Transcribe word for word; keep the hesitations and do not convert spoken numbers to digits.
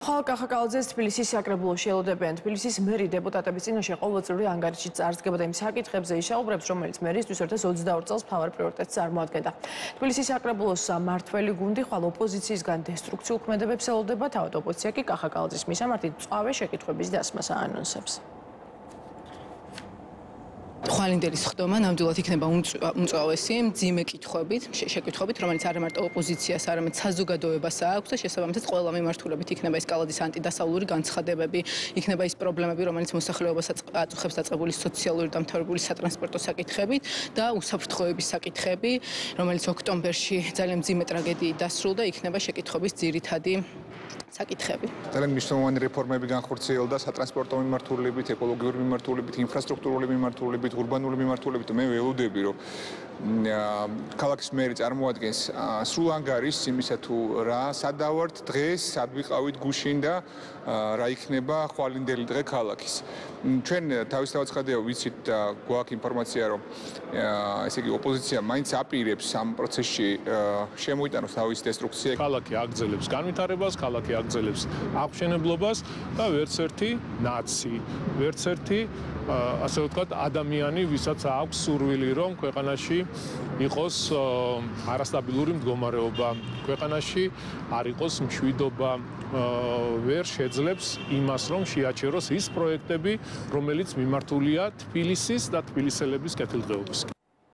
ხვალ კახა კალაძეს თბილისის საკრებულოში ელოდებიან თბილისის მერი დეპუტატების წინაშე ყოველწლიური ანგარიშით წარდგება და იმ საკითხებზე ისაუბრებს, რომელიც მერიისთვის ერთ-ერთ ოცდაორ წელს მთავარ პრიორიტეტს წარმოადგენდა. თბილისის საკრებულოს მმართველი გუნდი ხვალ ოპოზიციისგან დესტრუქციულ ქმედებებს ელოდება, თავად ოპოზიცია კი კახა კალაძის მისამართით მწვავე საკითხების დასმას აანონსებს. ხვალინდელის ხდომა ნამდვილად იქნება მწვავესი მძიმე კითხვებით, შეკითხვებით, რომელიც არა მარტო ოპოზიციას, არამედ საზოგადოებას აქვს და შესაბამისად ყველა მიმართულებით იქნება ეს კალაძის ანტიდასავლური განცხადებები, იქნება ის პრობლემები, რომელიც მოსახლეობას აწუხებს დაწყებული სოციალური და მთავრობული სატრანსპორტო საკითხებით და უსაფრთხოების საკითხები, რომელიც ოქტომბერში ძალიან მძიმე ტრაგედიით დასრულდა, იქნება შეკითხვების ძირითადი საკითხები. ძალიან მნიშვნელოვანი რეფორმები განხორციელდა სატრანსპორტო მიმართულებით, ეკოლოგიური მიმართულებით, ინფრასტრუქტურული მიმართულებით, ურბანული მიმართულებით. მე ველოდები, რომ ქალაქის მერი წარმოადგენს სრულ ანგარიშს იმისა თუ რა სადავართ დღეს, სად ვიყავით გუშინ და რა იქნება ხვალინდელი დღე ქალაქის. ჩვენ თავისთავად ცხადია ვიცით და გვაქვს ინფორმაცია, რომ ესე იგი ოპოზიცია მაინც აპირებს ამ პროცესში შემოიტანოს თავის დესტრუქცია. ქალაქი აგრძელებს განვითარებას, ქალაქი აგრძელებს აღმშენებლობას და ვერც ერთი ნაცი, ვერც ერთი ასე ვთქვათ ადამიანი, ვისაც აქვს სურვილი, რომ ქვეყანაში იყოს არასტაბილური მდგომარეობა, ქვეყანაში არ იყოს მშვიდობა, ვერ შეძლებს იმას, რომ შეაჩეროს ის პროექტები, რომელიც მიმართულია თბილისის და თბილისელების კეთილდღეობისკენ.